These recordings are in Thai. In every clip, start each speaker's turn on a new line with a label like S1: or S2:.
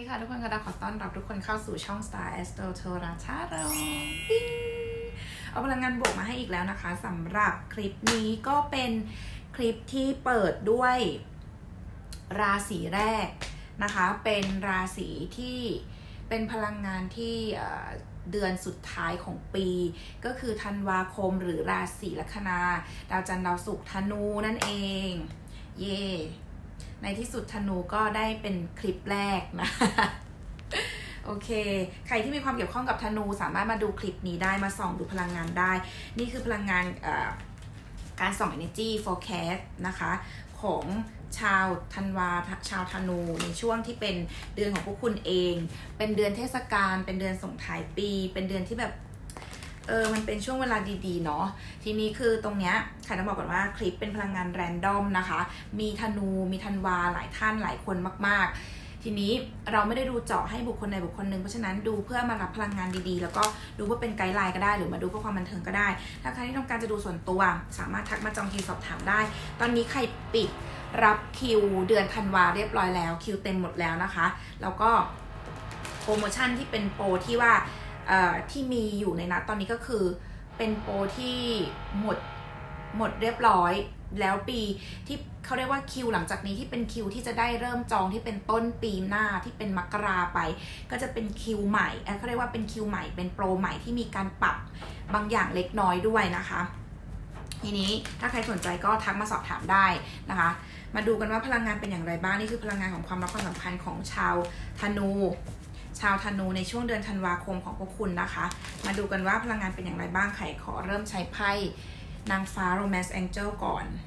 S1: ค่ะทุกคนกระดาขอต้อนรับทุกคนเข้าสู่ช่อง Star Astro Tarot ปิ้งเอาพลังงานบวกมาให้อีกแล้วนะคะสำหรับคลิปนี้ก็เป็นคลิปที่เปิดด้วยราศีแรกนะคะเป็นราศีที่เป็นพลังงานที่เดือนสุดท้ายของปีก็คือธันวาคมหรือราศีลัคนาดาวจันทร์ดาวศุกร์ธนูนั่นเองเย่ในที่สุดธนูก็ได้เป็นคลิปแรกนะโอเคใครที่มีความเกี่ยวข้องกับธนูสามารถมาดูคลิปนี้ได้มาส่องดูพลังงานได้นี่คือพลังงานการส่อง energy forecast นะคะของชาวธันวาชาวธนูในช่วงที่เป็นเดือนของพวกคุณเองเป็นเดือนเทศกาลเป็นเดือนส่งท้ายปีเป็นเดือนที่แบบมันเป็นช่วงเวลาดีๆเนาะทีนี้คือตรงเนี้ยค่ะต้องบอกก่อนว่าคลิปเป็นพลังงานแรนดอมนะคะมีธนูมีธันวาหลายท่านหลายคนมากๆทีนี้เราไม่ได้ดูเจาะให้บุคคลใดบุคคลหนึ่งเพราะฉะนั้นดูเพื่อมารับพลังงานดีๆแล้วก็ดูเพื่อเป็นไกด์ไลน์ก็ได้หรือมาดูเพื่อความบันเทิงก็ได้ถ้าใครที่ต้องการจะดูส่วนตัวสามารถทักมาจองคิวสอบถามได้ตอนนี้ใครปิดรับคิวเดือนธันวาเรียบร้อยแล้วคิวเต็มหมดแล้วนะคะแล้วก็โปรโมชั่นที่เป็นโปรที่ว่าที่มีอยู่ในนัดตอนนี้ก็คือเป็นโปรที่หมดเรียบร้อยแล้วปีที่เขาเรียกว่าคิวหลังจากนี้ที่เป็นคิวที่จะได้เริ่มจองที่เป็นต้นปีหน้าที่เป็นมกราไปก็จะเป็นคิวใหม่เขาเรียกว่าเป็นคิวใหม่เป็นโปรใหม่ที่มีการปรับบางอย่างเล็กน้อยด้วยนะคะทีนี้ถ้าใครสนใจก็ทักมาสอบถามได้นะคะมาดูกันว่าพลังงานเป็นอย่างไรบ้างนี่คือพลังงานของความรักความสัมพันธ์ของชาวธนูในช่วงเดือนธันวาคมของพวกคุณนะคะมาดูกันว่าพลังงานเป็นอย่างไรบ้างใครขอเริ่มใช้ไพ่นางฟ้า Romance Angel ก่อน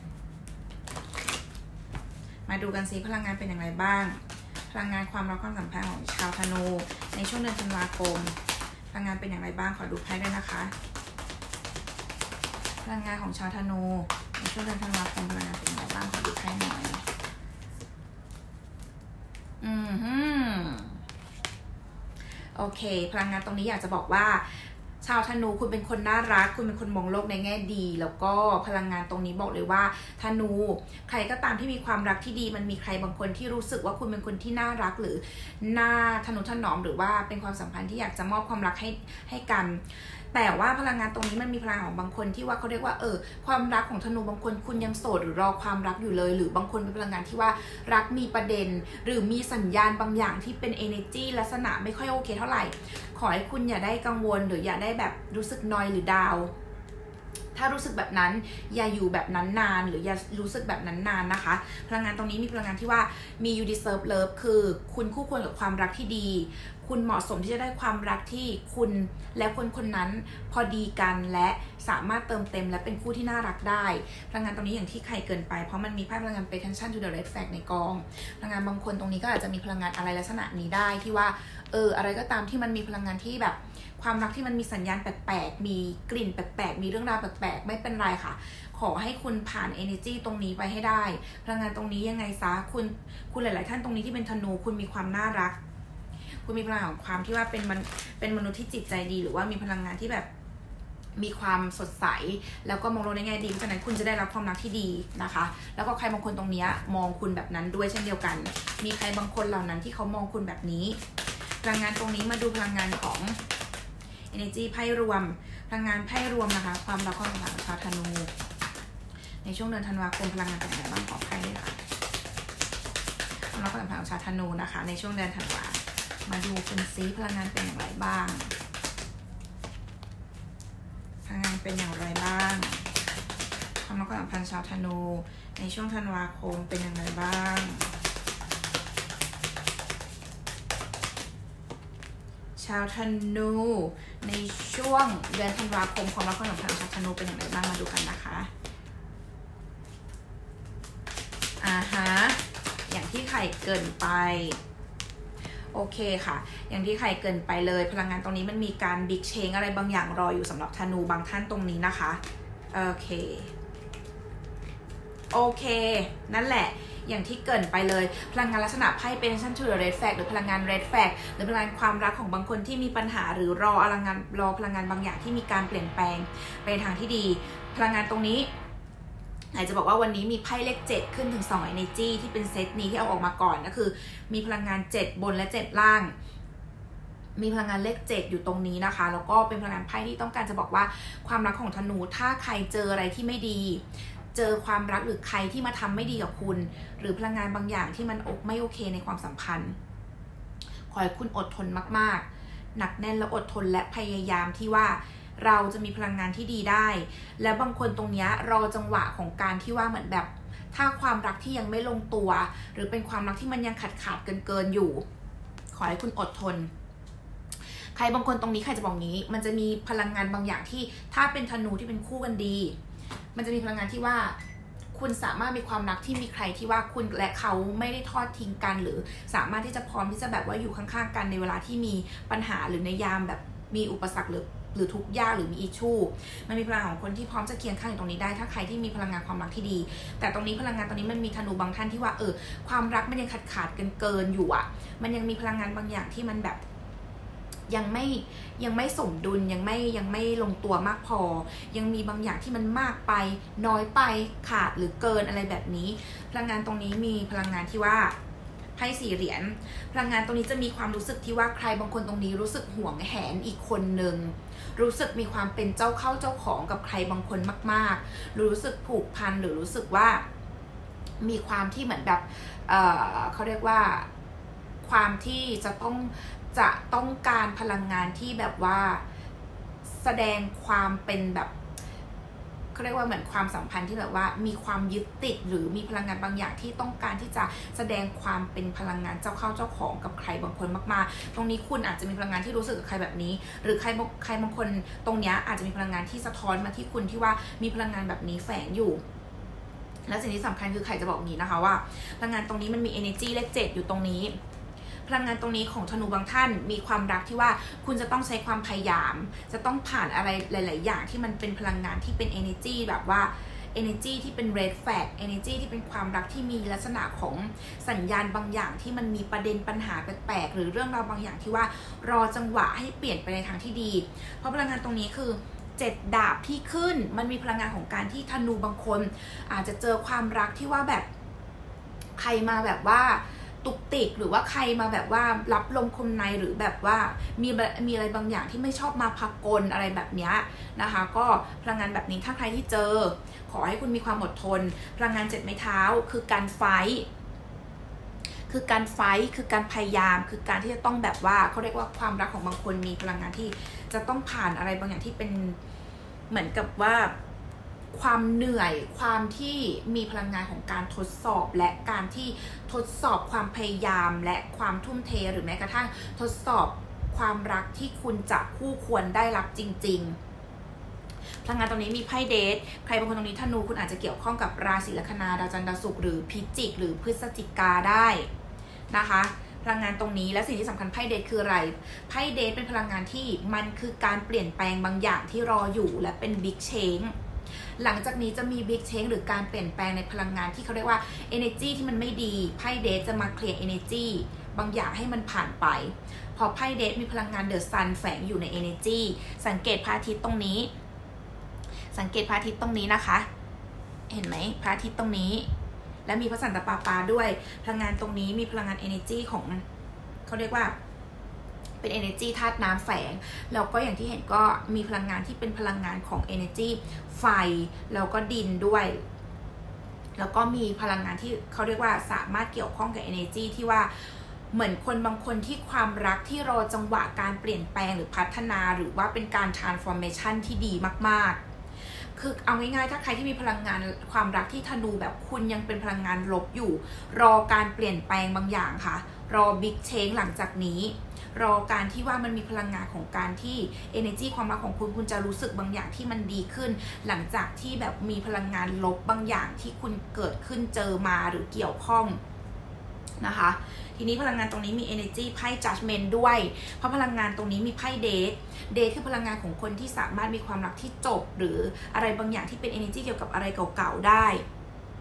S1: มาดูกันซิพลังงานเป็นอย่างไรบ้างพลังงานความรักความสัมพันธ์ของชาวธนูในช่วงเดือนธันวาคมพลังงานเป็นอย่างไรบ้างขอดูไพ่ด้วยนะคะพลังงานของชาวธนูในช่วงเดือนธันวาคมพลังงานเป็นอย่างไรบ้างขอดูไพ่หน่อยโอเคพลังงานตรงนี้อยากจะบอกว่าชาวธนูคุณเป็นคนน่ารักคุณเป็นคนมองโลกในแง่ดีแล้วก็พลังงานตรงนี้บอกเลยว่าธนูใครก็ตามที่มีความรักที่ดีมันมีใครบางคนที่รู้สึกว่าคุณเป็นคนที่น่ารักหรือน่าทนุถนอมหรือว่าเป็นความสัมพันธ์ที่อยากจะมอบความรักให้กันแต่ว่าพลังงานตรงนี้มันมีพลังของบางคนที่ว่าเขาเรียกว่าความรักของธนูบางคนคุณยังโสดหรือรอความรักอยู่เลยหรือบางคนเป็นพลังงานที่ว่ารักมีประเด็นหรือมีสัญญาณบางอย่างที่เป็น energy ลักษณะไม่ค่อยโอเคเท่าไหร่ขอให้คุณอย่าได้กังวลหรืออย่าได้แบบรู้สึกนอยหรือดาวถ้ารู้สึกแบบนั้นอย่าอยู่แบบนั้นนานหรืออย่ารู้สึกแบบนั้นนานนะคะพลังงานตรงนี้มีพลังงานที่ว่ามี you deserve love คือคุณคู่ควรกับความรักที่ดีคุณเหมาะสมที่จะได้ความรักที่คุณและคนนั้นพอดีกันและสามารถเติมเต็มและเป็นคู่ที่น่ารักได้พลังงานตรงนี้อย่างที่ใครเกินไปเพราะมันมีไพ่พลังงาน pay attention to the red flag ในกองพลังงานบางคนตรงนี้ก็อาจจะมีพลังงานอะไรลักษณะนี้ได้ที่ว่าอะไรก็ตามที่มันมีพลังงานที่แบบความรักที่มันมีสัญญาณแปลกๆมีกลิ่นแปลกๆมีเรื่องราวแปลกๆไม่เป็นไรค่ะขอให้คุณผ่าน energy ตรงนี้ไปให้ได้พลังงานตรงนี้ยังไงซะคุณหลายๆท่านตรงนี้ที่เป็นธนูคุณมีความน่ารักคุณมีพลังของความที่ว่าเป็นมนุษย์ที่จิตใจดีหรือว่ามีพลังงานที่แบบมีความสดใสแล้วก็มองโลกในแง่ดีเพราะฉะนั้นคุณจะได้รับความรักที่ดีนะคะแล้วก็ใครบางคนตรงนี้มองคุณแบบนั้นด้วยเช่นเดียวกันมีใครบางคนเหล่านั้นที่เขามองคุณแบบนี้พลังงานตรงนี้มาดูพลังงานของ energy ไพ่รวมพลังงานไพ่รวมนะคะความรักความสัมพันธ์ของชาวธนูในช่วงเดือนธันวาคมพลังงานเป็นอย่างไรบ้างขอไพ่ด้วยค่ะความรักความสัมพันธ์ของชาวธนูนะคะในช่วงเดือนธันวามาดูกันซิพลังงานเป็นอย่างไรบ้างพลังงานเป็นอย่างไรบ้างความรักความสัมพันธ์ชาวธนูในช่วงธันวาคมเป็นอย่างไรบ้างชาวธนูในช่วงเดือนธันวาคมความรักความสัมพันธ์ชาวธนูเป็นอย่างไรบ้างมาดูกันนะคะอย่างที่ใครเกินไปโอเคค่ะอย่างที่ใครเกินไปเลยพลังงานตรงนี้มันมีการบิ๊กเชงอะไรบางอย่างรออยู่สำหรับธนูบางท่านตรงนี้นะคะโอเคนั่นแหละอย่างที่เกินไปเลยพลังงานลักษณะไพ่เป็นชั้นto the red flag หรือพลังงาน red flag หรือพลังงานความรักของบางคนที่มีปัญหาหรือรอพลังงานบางอย่างที่มีการเปลี่ยนแปลงไปทางที่ดีพลังงานตรงนี้อาจจะบอกว่าวันนี้มีไพ่เลข7ขึ้นถึง2 energy ที่เป็นเซตนี้ที่เอาออกมาก่อนก็คือมีพลังงาน7บนและ7ล่างมีพลังงานเลข7อยู่ตรงนี้นะคะแล้วก็เป็นพลังงานไพ่ที่ต้องการจะบอกว่าความรักของธนูถ้าใครเจออะไรที่ไม่ดีเจอความรักหรือใครที่มาทำไม่ดีกับคุณหรือพลังงานบางอย่างที่มันไม่โอเคในความสัมพันธ์ขอให้คุณอดทนมากๆหนักแน่นและอดทนและพยายามที่ว่าเราจะมีพลังงานที่ดีได้และบางคนตรงนี้รอจังหวะของการที่ว่าเหมือนแบบถ้าความรักที่ยังไม่ลงตัวหรือเป็นความรักที่มันยังขาดเกินอยู่ขอให้คุณอดทนใครบางคนตรงนี้ใครจะบอกงี้มันจะมีพลังงานบางอย่างที่ถ้าเป็นธนูที่เป็นคู่กันดีมันจะมีพลังงานที่ว่าคุณสามารถมีความรักที่มีใครที่ว่าคุณและเขาไม่ได้ทอดทิ้งกันหรือสามารถที่จะพร้อมที่จะแบบว่าอยู่ข้างๆกันในเวลาที่มีปัญหาหรือในยามแบบมีอุปสรรคหรือทุกข์ยากหรือมีอิชชูมันมีพลังของคนที่พร้อมจะเคียงข้างอยู่ตรงนี้ได้ถ้าใครที่มีพลังงานความรักที่ดีแต่ตรงนี้พลังงานตรงนี้มันมีธนูบางท่านที่ว่าความรักมันยังขาดเกินอยู่อ่ะมันยังมีพลังงานบางอย่างที่มันแบบยังไม่สมดุลยังไม่ลงตัวมากพอยังมีบางอย่างที่มันมากไปน้อยไปขาดหรือเกินอะไรแบบนี้พลังงานตรงนี้มีพลังงานที่ว่าไพ่4 เหรียญพลังงานตรงนี้จะมีความรู้สึกที่ว่าใครบางคนตรงนี้รู้สึกห่วงแหนอีกคนหนึ่งรู้สึกมีความเป็นเจ้าเข้าเจ้าของกับใครบางคนมากๆรู้สึกผูกพันหรือรู้สึกว่ามีความที่เหมือนแบบเขาเรียกว่าความที่จะต้องการพลังงานที่แบบว่าแสดงความเป็นแบบเขาเรียกว่าเหมือนความสัมพันธ์ที่แบบว่ามีความยึดติดหรือมีพลังงานบางอย่างที่ต้องการที่จะแสดงความเป็นพลังงานเจ้าเข้าเจ้าของกับใครบางคนมากๆตรงนี้คุณอาจจะมีพลังงานที่รู้สึกกับใครแบบนี้หรือใครบางคนตรงนี้อาจจะมีพลังงานที่สะท้อนมาที่คุณที่ว่ามีพลังงานแบบนี้แฝงอยู่และสิ่งที่สำคัญคือใครจะบอกนี้นะคะว่าพลังงานตรงนี้มันมี energy เลข7อยู่ตรงนี้พลังงานตรงนี้ของธนูบางท่านมีความรักที่ว่าคุณจะต้องใช้ความพยายามจะต้องผ่านอะไรหลายๆอย่างที่มันเป็นพลังงานที่เป็น energy แบบว่า energy ที่เป็น red flag energy ที่เป็นความรักที่มีลักษณะของสัญญาณบางอย่างที่มันมีประเด็นปัญหาแปลกๆหรือเรื่องราวบางอย่างที่ว่ารอจังหวะให้เปลี่ยนไปในทางที่ดีเพราะพลังงานตรงนี้คือ7 ดาบที่ขึ้นมันมีพลังงานของการที่ธนูบางคนอาจจะเจอความรักที่ว่าแบบใครมาแบบว่าตุกติกหรือว่าใครมาแบบว่ารับลมคมในหรือแบบว่ามีอะไรบางอย่างที่ไม่ชอบมาพากลอะไรแบบนี้นะคะก็พลังงานแบบนี้ถ้าใครที่เจอขอให้คุณมีความอดทนพลังงาน7 ไม้เท้าคือการไฟท์คือการพยายามคือการที่จะต้องแบบว่าเขาเรียกว่าความรักของบางคนมีพลังงานที่จะต้องผ่านอะไรบางอย่างที่เป็นเหมือนกับว่าความเหนื่อยความที่มีพลังงานของการทดสอบและการที่ทดสอบความพยายามและความทุ่มเทหรือแม้กระทั่งทดสอบความรักที่คุณจะคู่ควรได้รับจริงๆพลังงานตรงนี้มีไพ่เดทใครบางคนตรงนี้ธนูคุณอาจจะเกี่ยวข้องกับราศีลัคนาดาวจันทร์ดาวศุกร์หรือพิจิกหรือพฤศจิกาได้นะคะพลังงานตรงนี้และสิ่งที่สำคัญไพ่เดทคืออะไรไพ่เดทเป็นพลังงานที่มันคือการเปลี่ยนแปลงบางอย่างที่รออยู่และเป็นบิ๊กเชนหลังจากนี้จะมีบิ๊กเชนหรือการเปลี่ยนแปลงในพลังงานที่เขาเรียกว่า energy ที่มันไม่ดีไพ่เดทจะมาเคลียร์ energy บางอย่างให้มันผ่านไปพอไพ่เดทมีพลังงานเดอะซันแฝงอยู่ใน energy สังเกตพระอาทิตย์ตรงนี้นะคะเห็นไหมพระอาทิตย์ตรงนี้และมีพระสันตะปาด้วยพลังงานตรงนี้มีพลังงาน energy ของเขาเรียกว่าเป็น energy ธาตุน้ำแฝงแล้วก็อย่างที่เห็นก็มีพลังงานที่เป็นพลังงานของ energy ไฟแล้วก็ดินด้วยแล้วก็มีพลังงานที่เขาเรียกว่าสามารถเกี่ยวข้องกับ energy ที่ว่าเหมือนคนบางคนที่ความรักที่รอจังหวะการเปลี่ยนแปลงหรือพัฒนาหรือว่าเป็นการ transformation ที่ดีมากๆคือเอาง่ายๆถ้าใครที่มีพลังงานความรักที่ธนูแบบคุณยังเป็นพลังงานลบอยู่รอการเปลี่ยนแปลงบางอย่างค่ะรอ big change หลังจากนี้รอการที่ว่ามันมีพลังงานของการที่ energy ความรักของคุณจะรู้สึกบางอย่างที่มันดีขึ้นหลังจากที่แบบมีพลังงานลบบางอย่างที่คุณเกิดขึ้นเจอมาหรือเกี่ยวข้องนะคะทีนี้พลังงานตรงนี้มี energy ไพ่ judgment ด้วยเพราะพลังงานตรงนี้มีไพ่เดทคือพลังงานของคนที่สามารถมีความรักที่จบหรืออะไรบางอย่างที่เป็น energy เกี่ยวกับอะไรเก่าๆได้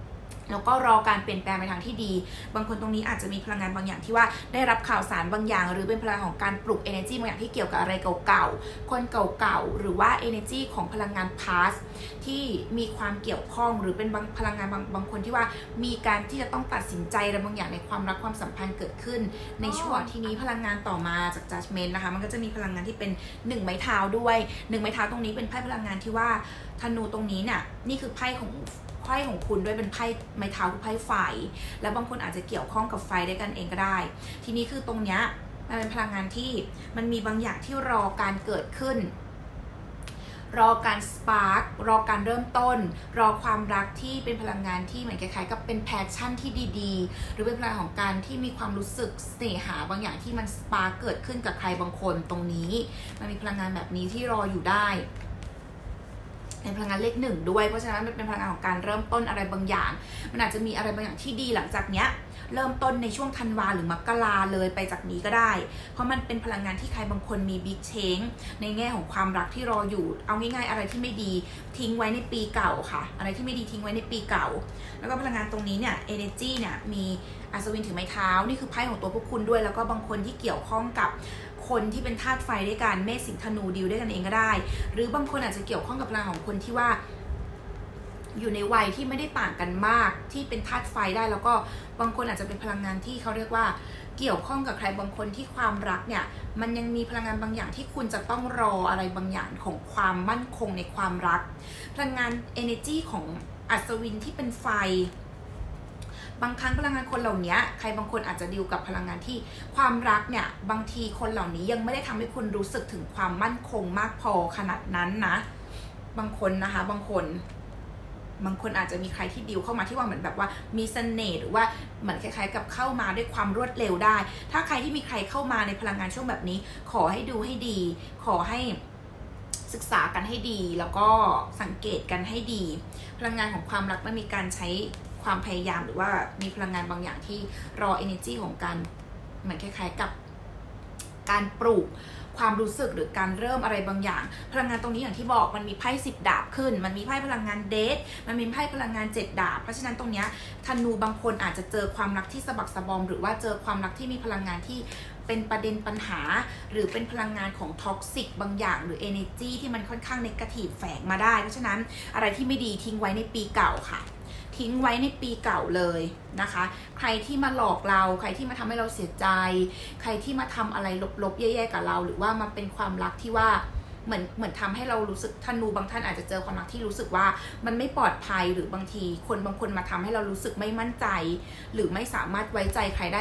S1: แล้วก็รอการเปลี่ยนแปลงไปทางที่ดีบางคนตรงนี้อาจจะมีพลังงานบางอย่างที่ว่าได้รับข่าวสารบางอย่างหรือเป็นพลังของการปลุก energy บางอย่างที่เกี่ยวกับอะไรเก่าๆคนเก่าๆหรือว่า energy ของพลังงาน past ที่มีความเกี่ยวข้องหรือเป็นพลังงานบางคนที่ว่ามีการที่จะต้องตัดสินใจอะไรบางอย่างในความรักความสัมพันธ์เกิดขึ้นในช่วงทีนี้พลังงานต่อมาจาก judgment นะคะมันก็จะมีพลังงานที่เป็น1ไม้เท้าด้วย1ไม้เท้าตรงนี้เป็นไพ่พลังงานที่ว่าธนูตรงนี้เนี่ยนี่คือไพ่ของคุณด้วยเป็นไพ่ไม้เท้าคือไพ่ไฟแล้วบางคนอาจจะเกี่ยวข้องกับไฟด้วยกันเองก็ได้ทีนี้คือตรงเนี้ยมันเป็นพลังงานที่มันมีบางอย่างที่รอการเกิดขึ้นรอการสปาร์กรอการเริ่มต้นรอความรักที่เป็นพลังงานที่เหมือนคล้ายๆกับเป็นแพชชั่นที่ดีๆหรือเป็นพลังของการที่มีความรู้สึกเสน่หาบางอย่างที่มันสปาร์กเกิดขึ้นกับใครบางคนตรงนี้มันมีพลังงานแบบนี้ที่รออยู่ได้เป็นพลังงานเลขหนึ่งด้วยเพราะฉะนั้นมันเป็นพลังงานของการเริ่มต้นอะไรบางอย่างมันอาจจะมีอะไรบางอย่างที่ดีหลังจากเนี้ยเริ่มต้นในช่วงธันวาหรือมกราเลยไปจากนี้ก็ได้เพราะมันเป็นพลังงานที่ใครบางคนมีบิ๊กเชงในแง่ของความรักที่รออยู่เอาง่ายๆอะไรที่ไม่ดีทิ้งไว้ในปีเก่าค่ะอะไรที่ไม่ดีทิ้งไว้ในปีเก่าแล้วก็พลังงานตรงนี้เนี่ย energy เนี่ยมีอัศวินถือไม้เท้านี่คือไพ่ของตัวพวกคุณด้วยแล้วก็บางคนที่เกี่ยวข้องกับคนที่เป็นธาตุไฟด้วยกันเมษสิงห์ธนูดิวด้วยกันเองก็ได้หรือบางคนอาจจะเกี่ยวข้องกับพลังของคนที่ว่าอยู่ในวัยที่ไม่ได้ต่างกันมากที่เป็นธาตุไฟได้แล้วก็บางคนอาจจะเป็นพลังงานที่เขาเรียกว่าเกี่ยวข้องกับใครบางคนที่ความรักเนี่ยมันยังมีพลังงานบางอย่างที่คุณจะต้องรออะไรบางอย่างของความมั่นคงในความรักพลังงาน energy ของอัศวินที่เป็นไฟบางครั้งพลังงานคนเหล่านี้ใครบางคนอาจจะดีลกับพลังงานที่ความรักเนี่ยบางทีคนเหล่านี้ยังไม่ได้ทำให้คุณรู้สึกถึงความมั่นคงมากพอขนาดนั้นนะบางคนนะคะบางคนอาจจะมีใครที่ดีลเข้ามาที่ว่าเหมือนแบบว่ามีเสน่ห์หรือว่าเหมือนคล้ายๆกับเข้ามาด้วยความรวดเร็วได้ถ้าใครที่มีใครเข้ามาในพลังงานช่วงแบบนี้ขอให้ดูให้ดีขอให้ศึกษากันให้ดีแล้วก็สังเกตกันให้ดีพลังงานของความรักมันมีการใช้ความพยายามหรือว่ามีพลังงานบางอย่างที่รอ energy ของการเหมือนคล้ายๆกับการปลูกความรู้สึกหรือการเริ่มอะไรบางอย่างพลังงานตรงนี้อย่างที่บอกมันมีไพ่10 ดาบขึ้นมันมีไพ่พลังงานเดทมันมีไพ่พลังงาน7 ดาบเพราะฉะนั้นตรงนี้ธนูบางคนอาจจะเจอความรักที่สะบักสะบอมหรือว่าเจอความรักที่มีพลังงานที่เป็นประเด็นปัญหาหรือเป็นพลังงานของท็อกซิกบางอย่างหรือ energy ที่มันค่อนข้างเนกาทีฟแฝงมาได้เพราะฉะนั้นอะไรที่ไม่ดีทิ้งไว้ในปีเก่าค่ะทิ้งไว้ในปีเก่าเลยนะคะใครที่มาหลอกเราใครที่มาทำให้เราเสียใจใครที่มาทำอะไรลบๆแย่ๆกับเราหรือว่ามันเป็นความรักที่ว่าเหมือนทำให้เรารู้สึกธนูบางท่านอาจจะเจอความรักที่รู้สึกว่ามันไม่ปลอดภัยหรือบางทีคนบางคนมาทำให้เรารู้สึกไม่มั่นใจหรือไม่สามารถไว้ใจใครได้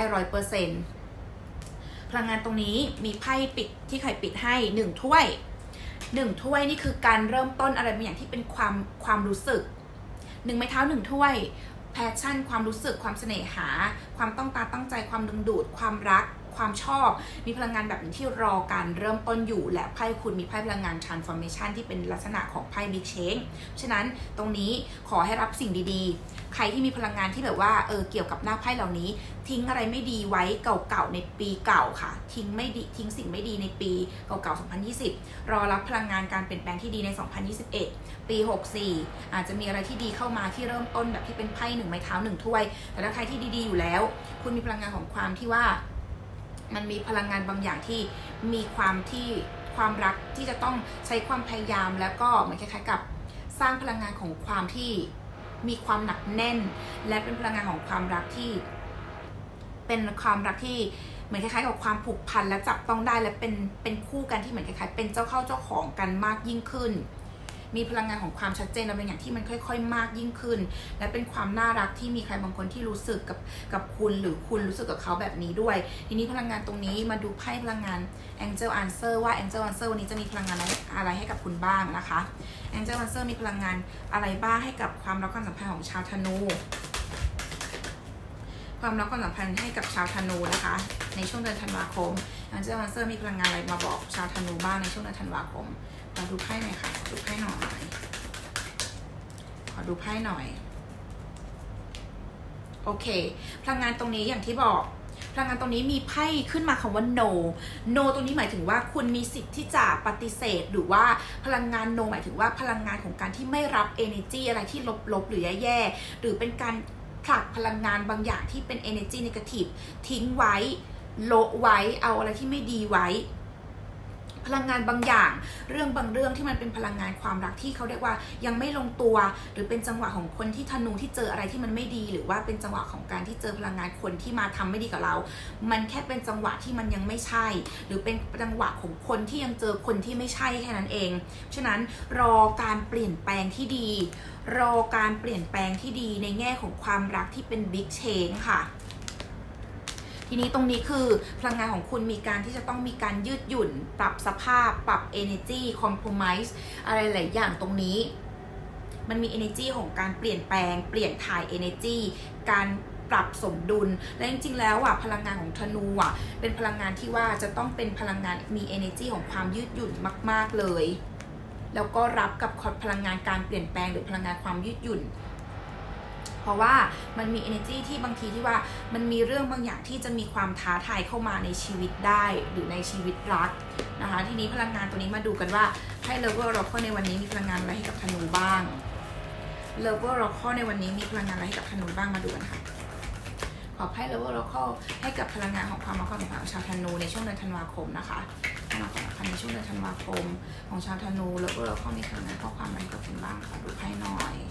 S1: 100%พลังงานตรงนี้มีไพ่ปิดที่ใครปิดให้1 ถ้วยนี่คือการเริ่มต้นอะไรบางอย่างที่เป็นความรู้สึก1 ไม้เท้า1 ถ้วยแพชชั่นความรู้สึกความเสน่หาความต้องการตั้งใจความดึงดูดความรักความชอบมีพลังงานแบบนี้ที่รอการเริ่มต้นอยู่และไพ่คุณมีไพ่พลังงาน transformation ที่เป็นลักษณะของไพ่ big change ฉะนั้นตรงนี้ขอให้รับสิ่งดีๆใครที่มีพลังงานที่แบบว่าเกี่ยวกับหน้าไพ่เหล่านี้ทิ้งอะไรไม่ดีไว้เก่าๆในปีเก่าค่ะทิ้งสิ่งไม่ดีในปีเก่าๆ2020รอรับพลังงานการเปลี่ยนแปลงที่ดีใน2021ปี64อาจจะมีอะไรที่ดีเข้ามาที่เริ่มต้นแบบที่เป็นไพ่1 ไม้เท้า1 ถ้วยแต่ถ้าใครที่ดีๆอยู่แล้วคุณมีพลังงานของความที่ว่ามันมีพลังงานบางอย่างที่มีความรักที่จะต้องใช้ความพยายามแล้วก็เหมือนคล้ายๆกับสร้างพลังงานของความที่มีความหนักแน่นและเป็นพลังงานของความรักที่เป็นความรักที่เหมือนคล้ายๆกับความผูกพันและจับต้องได้และเป็นคู่กันที่เหมือนคล้ายๆเป็นเจ้าเข้าเจ้าของกันมากยิ่งขึ้นมีพลังงานของความชัดเจนและเป็นอย่างที่มันค่อยๆมากยิ่งขึ้นและเป็นความน่ารักที่มีใครบางคนที่รู้สึกกับคุณหรือคุณรู้สึกกับเขาแบบนี้ด้วยทีนี้พลังงานตรงนี้มาดูไพ่พลังงาน Angel Answer ว่า Angel Answer วันนี้จะมีพลังงานอะไรให้กับคุณบ้างนะคะ Angel Answer มีพลังงานอะไรบ้างให้กับความรักความสัมพันธ์ของชาวธนูความรักความสัมพันธ์ให้กับชาวธนูนะคะในช่วงเดือนธันวาคม Angel Answer มีพลังงานอะไรมาบอกชาวธนูบ้างในช่วงเดือนธันวาคมขอดูไพ่หน่อยค่ะขอดูไพ่หน่อยโอเคพลังงานตรงนี้อย่างที่บอกพลังงานตรงนี้มีไพ่ขึ้นมาคำว่า no ตรงนี้หมายถึงว่าคุณมีสิทธิ์ที่จะปฏิเสธหรือว่าพลังงาน no หมายถึงว่าพลังงานของการที่ไม่รับ energy อะไรที่ลบๆหรือแย่ๆหรือเป็นการผลักพลังงานบางอย่างที่เป็น energy negative ทิ้งไว้โละไว้เอาอะไรที่ไม่ดีไว้พลังงานบางอย่างบางเรื่องที่มันเป็นพลังงานความรักที่เขาเรียกว่ายังไม่ลงตัวหรือเป็นจังหวะของคนที่ธนูที่เจออะไรที่มันไม่ดีหรือว่าเป็นจังหวะของการที่เจอพลังงานคนที่มาทำไม่ดีกับเรามันแค่เป็นจังหวะที่มันยังไม่ใช่หรือเป็นจังหวะของคนที่ยังเจอคนที่ไม่ใช่แค่นั้นเองฉะนั้นรอการเปลี่ยนแปลงที่ดีรอการเปลี่ยนแปลงที่ดีในแง่ของความรักที่เป็น big change ค่ะทีนี้ตรงนี้คือพลังงานของคุณมีการที่จะต้องมีการยืดหยุ่นปรับสภาพปรับ energy compromise อะไรหลายอย่างตรงนี้มันมี energy ของการเปลี่ยนแปลงเปลี่ยนถ่าย energy การปรับสมดุลและจริงๆแล้วอ่ะพลังงานของธนูอ่ะเป็นพลังงานที่ว่าจะต้องเป็นพลังงานมี energy ของความยืดหยุ่นมากๆเลยแล้วก็รับกับพลังงานการเปลี่ยนแปลงหรือพลังงานความยืดหยุ่นเพราะว่ามันมี energy ที่บางทีที่ว่ามันมีเรื่องบางอย่างที่จะมีความท้าทายเข้ามาในชีวิตได้หรือในชีวิตรักนะคะทีนี้พลังงานตัวนี้มาดูกันว่าให้ Lover Oracle ในวันนี้มีพลังงานอะไรให้กับธนูบ้าง Lover Oracle ในวันนี้มีพลังงานอะไรให้กับธนูบ้างมาดูกันค่ะขอให้ Lover Oracle ให้กับพลังงานของความรักความสัมพันธ์ของชาวธนูในช่วงเดือนธันวาคมนะคะมาขอในช่วงเดือนธันวาคมของชาวธนู Lover Oracle มีพลังงานข้อความอะไรให้กับคุณบ้างค่ะดูให้หน่อย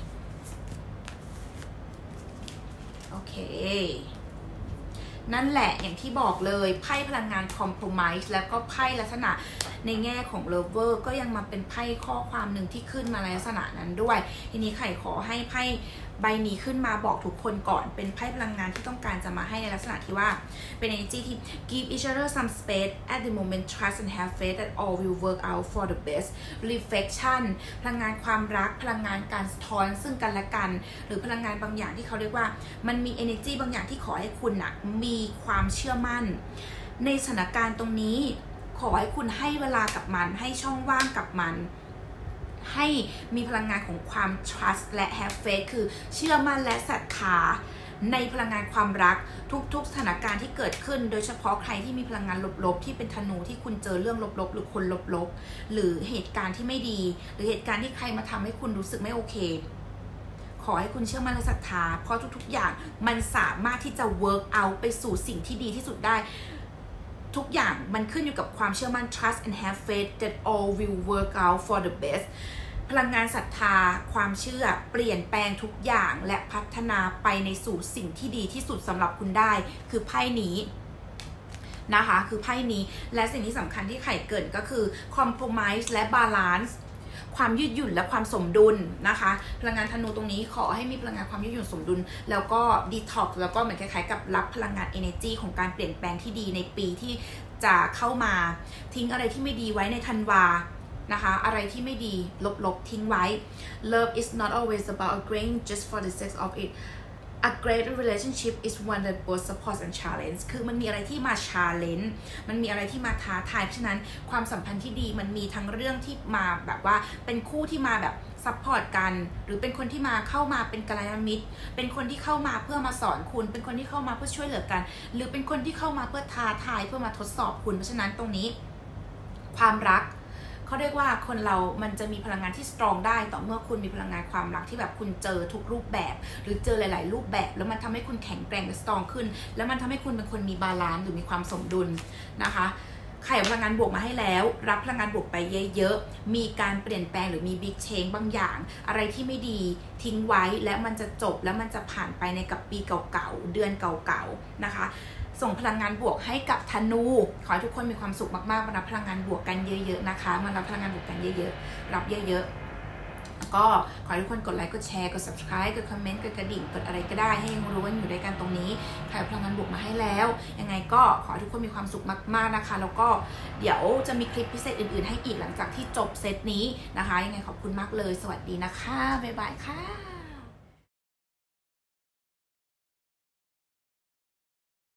S1: โอเคนั่นแหละอย่างที่บอกเลยไพ่พลังงาน compromise แล้วก็ไพ่ลักษณะในแง่ของ lover ก็ยังมาเป็นไพ่ข้อความหนึ่งที่ขึ้นมาในลักษณะนั้นด้วยทีนี้ไข่ขอให้ไพ่ใบนี้ขึ้นมาบอกทุกคนก่อนเป็นไพ่พลังงานที่ต้องการจะมาให้ในลักษณะที่ว่าเป็น energy ที่ give each other some space at the moment trust and have faith that all will work out for the best reflection พลังงานความรักพลังงานการสะท้อนซึ่งกันและกันหรือพลังงานบางอย่างที่เขาเรียกว่ามันมี energy บางอย่างที่ขอให้คุณนะมีความเชื่อมั่นในสถานการณ์ตรงนี้ขอให้คุณให้เวลากับมันให้ช่องว่างกับมันให้มีพลังงานของความ trust และ have faith คือเชื่อมั่นและศรัทธาในพลังงานความรักทุกๆสถานการณ์ที่เกิดขึ้นโดยเฉพาะใครที่มีพลังงานลบๆที่เป็นธนูที่คุณเจอเรื่องลบๆหรือคนลบๆหรือเหตุการณ์ที่ไม่ดีหรือเหตุการณ์ที่ใครมาทำให้คุณรู้สึกไม่โอเคขอให้คุณเชื่อมั่นและศรัทธาเพราะทุกๆอย่างมันสามารถที่จะ work out ไปสู่สิ่งที่ดีที่สุดได้ทุกอย่างมันขึ้นอยู่กับความเชื่อมั่น trust and have faith that all will work out for the best พลังงานศรัทธาความเชื่อเปลี่ยนแปลงทุกอย่างและพัฒนาไปในสู่สิ่งที่ดีที่สุดสำหรับคุณได้คือไพ่นี้นะคะคือไพ่นี้และสิ่งที่สำคัญที่ไข่เกิดก็คือ compromise และ balance ความยืดหยุ่นและความสมดุลนะคะพลังงานธนูตรงนี้ขอให้มีพลังงานความยืดหยุ่นสมดุลแล้วก็ detox แล้วก็เหมือนคล้ายๆกับรับพลังงาน energy ของการเปลี่ยนแปลงที่ดีในปีที่จะเข้ามาทิ้งอะไรที่ไม่ดีไว้ในธันวานะคะอะไรที่ไม่ดีลบทิ้งไว้ Love is not always about agreeing just for the sake of it A great relationship is one that both supports and challenge คือมันมีอะไรที่มา challenge มันมีอะไรที่มาท้าทายเพราะฉะนั้นความสัมพันธ์ที่ดีมันมีทั้งเรื่องที่มาแบบว่าเป็นคู่ที่มาแบบ support กันหรือเป็นคนที่มาเข้ามาเป็นกัลยาณมิตรเป็นคนที่เข้ามาเพื่อมาสอนคุณเป็นคนที่เข้ามาเพื่อช่วยเหลือกันหรือเป็นคนที่เข้ามาเพื่อท้าทายเพื่อมาทดสอบคุณเพราะฉะนั้นตรงนี้ความรักเขาเรียกว่าคนเรามันจะมีพลังงานที่สตรองได้ต่อเมื่อคุณมีพลังงานความรักที่แบบคุณเจอทุกรูปแบบหรือเจอหลายๆรูปแบบแล้วมันทำให้คุณแข็งแกร่งและสตรองขึ้นแล้วมันทำให้คุณเป็นคนมีบาลานซ์หรือมีความสมดุลนะคะไข่พลังงานบวกมาให้แล้วรับพลังงานบวกไปเยอะๆมีการเปลี่ยนแปลงหรือมีบิ๊กเชนบางอย่างอะไรที่ไม่ดีทิ้งไว้และมันจะจบแล้วมันจะผ่านไปในกับปีเก่าๆเดือนเก่าๆนะคะส่งพลังงานบวกให้กับธนูขอให้ทุกคนมีความสุขมากๆมารับพลังงานบวกกันเยอะๆนะคะมารับพลังงานบวกกันเยอะๆรับเยอะๆแล้วก็ขอให้ทุกคนกดไลค์กดแชร์กด subscribe กดคอมเมนต์กดกระดิ่งกดอะไรก็ได้ให้รู้ว่าอยู่ด้วยกันตรงนี้ขายพลังงานบวกมาให้แล้วยังไงก็ขอให้ทุกคนมีความสุขมากๆนะคะแล้วก็เดี๋ยวจะมีคลิปพิเศษอื่นๆให้อีกหลังจากที่จบเซตนี้นะคะยังไงขอบคุณมากเลยสวัสดีนะคะบ๊ายบายค่ะ